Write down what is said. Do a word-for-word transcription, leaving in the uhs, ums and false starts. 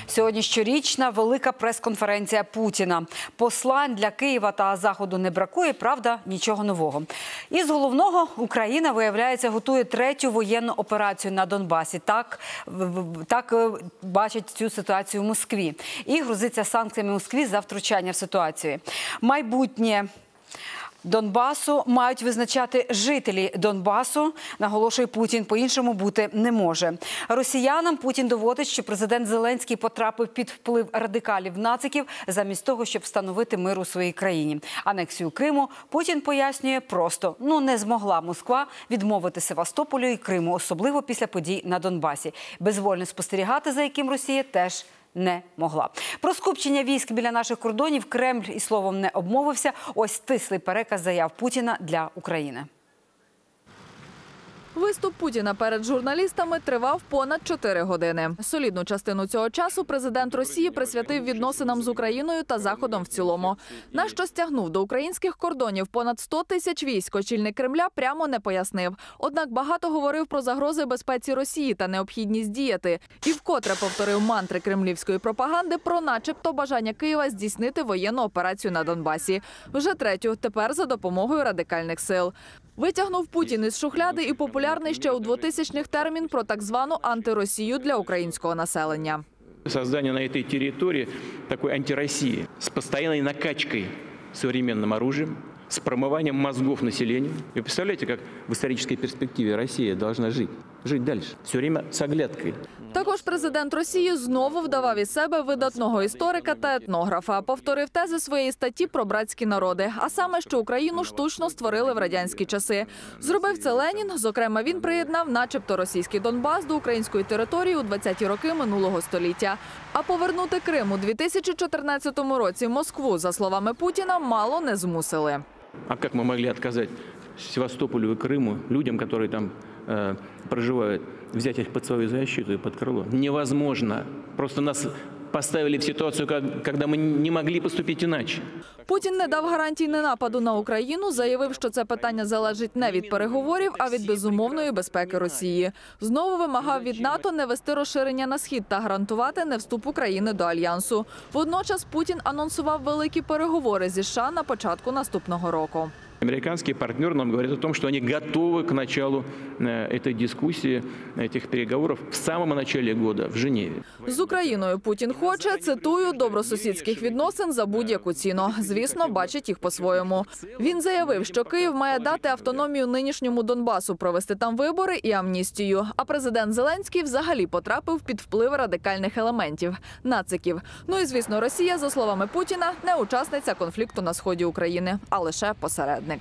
Сьогодні щорічна велика прес-конференція Путіна. Послань для Києва та Заходу не бракує, правда, нічого нового. Із головного, Україна, виявляється, готує третю воєнну операцію на Донбасі. Так, так бачать цю ситуацію в Москві. І грозиться санкціями Москві за втручання в ситуацію. Майбутнє Донбасу мають визначати жителі Донбасу, наголошує Путін, по-іншому бути не може. Росіянам Путін доводить, що президент Зеленський потрапив під вплив радикалів-нациків замість того, щоб встановити мир у своїй країні. Анексію Криму Путін пояснює просто – ну не змогла Москва відмовити Севастополю і Криму, особливо після подій на Донбасі. Безвольно спостерігати, за яким Росія теж не могла. Про скупчення військ біля наших кордонів Кремль і словом не обмовився. Ось стислий переказ заяв Путіна для України. Виступ Путіна перед журналістами тривав понад чотири години. Солідну частину цього часу президент Росії присвятив відносинам з Україною та Заходом в цілому. На що стягнув до українських кордонів понад сто тисяч військ, очільник Кремля прямо не пояснив. Однак багато говорив про загрози безпеці Росії та необхідність діяти. І вкотре повторив мантри кремлівської пропаганди про начебто бажання Києва здійснити воєнну операцію на Донбасі. Вже третю, тепер за допомогою радикальних сил. Витягнув Путін із шухляди і популярний ще у двотисячних термін про так звану антиросію для українського населення. Создание на этой территории такой антироссии с постоянной накачкой современным оружием, с промыванием мозгов населению. Вы представляете, как в исторической перспективе Россия должна жить? Жить дальше. Все время с оглядкой. Також президент Росії знову вдавав із себе видатного історика та етнографа. Повторив тези своєї статті про братські народи. А саме, що Україну штучно створили в радянські часи. Зробив це Ленін. Зокрема, він приєднав начебто російський Донбас до української території у двадцяті роки минулого століття. А повернути Крим у дві тисячі чотирнадцятому році Москву, за словами Путіна, мало не змусили. А як ми могли відказати Севастополю і Криму, людям, які там э, проживают, взять их под свою защиту и под крыло? Невозможно. Просто нас поставили в ситуацию, когда мы не могли поступить иначе. Путін не дав гарантій ненападу на Україну, заявив, що це питання залежить не від переговорів, а від безумовної безпеки Росії. Знову вимагав від НАТО не вести розширення на схід та гарантувати не вступ України до Альянсу. Водночас Путін анонсував великі переговори зі США на початку наступного року. Американские партнеры нам говорят о том, что они готовы к началу этой дискуссии, этих переговоров в самом начале года в Женеве. З Україною Путін хоче, цитую, добросусідських відносин за будь-яку ціну. Звісно, бачить їх по-своєму. Він заявив, що Київ має дати автономію нинішньому Донбасу, провести там вибори і амністію. А президент Зеленський взагалі потрапив під вплив радикальних елементів – нациків. Ну і, звісно, Росія, за словами Путіна, не учасниця конфлікту на сході України, а лише посередник.